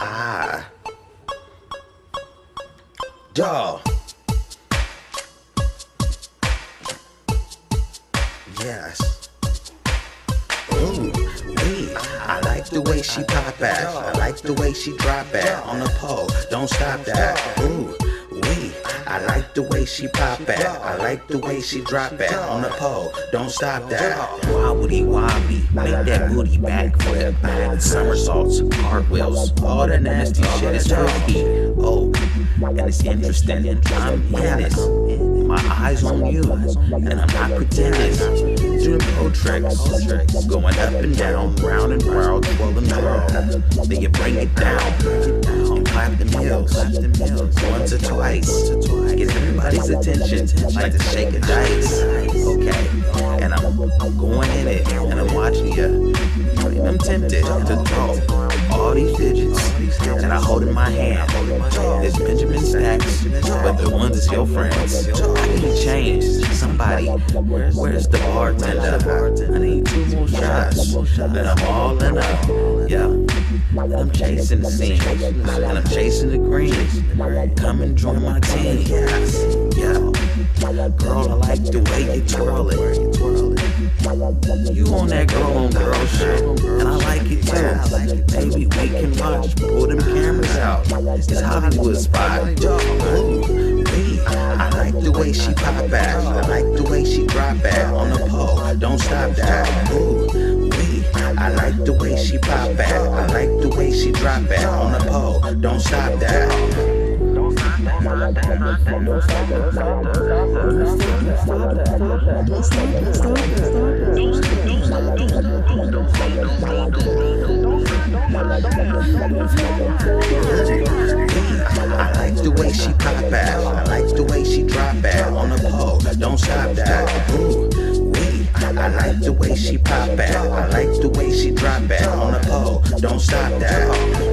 Ah. Yo. Yes. Ooh, wee. I like the way she pop at. I like the way she drop at on the pole. Don't stop that. Ooh, wee. I like the way she pop at. I like the way she drop at on the pole. Don't stop that. Wobbly wobbly, make that booty backflip, somersaults, cartwheels, all that nasty shit is tricky. Oh, and it's interesting. I'm in this. My eyes on you, and I'm not pretending. Doing pro tricks, going up and down, round and round, twirling around. Then you bring it down, and clap them heels, once or twice. Get everybody's attention, like to shake a dice. Okay, and I'm going in it, and I'm watching you. And I'm tempted to throw all these digits that I hold in my hand. There's Benjamin stacks, but the ones is your friends. I can change somebody. Where's the bartender? I need 2 more shots, and I'm all in up. Yeah, and I'm chasing the scene, and I'm chasing the green. Come and join my team. Yeah, girl, I like the way you twirl it. You on that girl on girl shit, and I like it too. Maybe we can watch, pull them cameras out. It's Hollywood spot. Ooh, wee. I like the way she pop at. I like the way she drop at on the pole. Don't stop that. Ooh, wee. I like the way she pop at. I like the way she drop at on the pole. Don't stop that. I like the way she pop at. I like the way she drop at on the pole. Don't stop that. Ooh, wee. I like the way she pop at. I like the way she drop at on the pole. Don't stop that.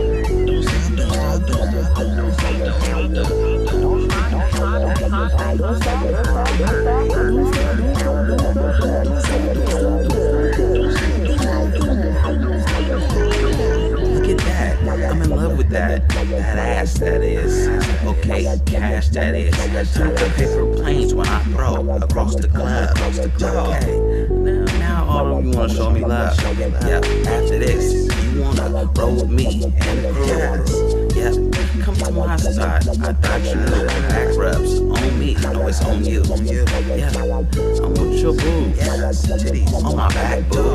Look at that, I'm in love with that. That ass, that is. Okay, cash, that is. Time to paper planes when I throw across the club. Okay, now all of you wanna show me love. Yep, after this, you wanna roll with me and the crew. Yep, come to my side. I thought you knew. Back rubs on me, no, it's on you. Yeah, I want your boobs on my back, boo.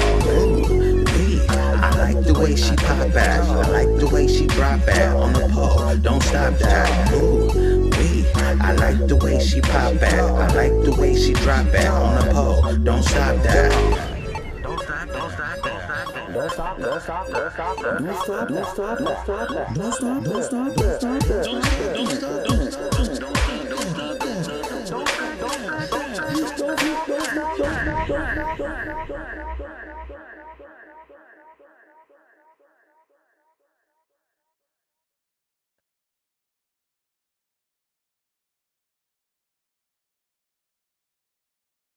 I like the way she pop at. I like the way she drop at on the pole. Don't stop that. Ooh, wee. I like the way she pop at. I like the way she drop at on the pole. Don't stop that. Don't stop.